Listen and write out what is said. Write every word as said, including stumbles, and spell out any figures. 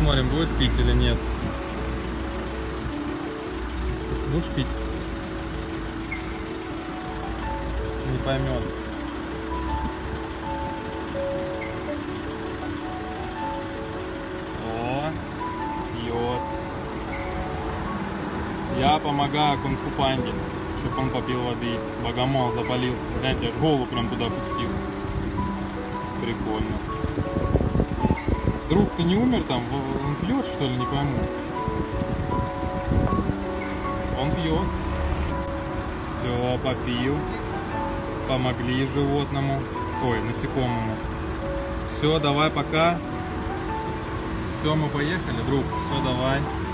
посмотрим, будет пить или нет. Будешь пить? Не поймет. О, пьет. Я помогаю кунг-фу панде, чтобы он попил воды. Богомол запалился. Знаете, аж голову прям туда пустил. Прикольно. Друг, ты не умер там? Он пьет, что ли? Не пойму. Он пьет. Все, попил. Помогли животному. Ой, насекомому. Все, давай, пока. Все, мы поехали, друг. Все, давай.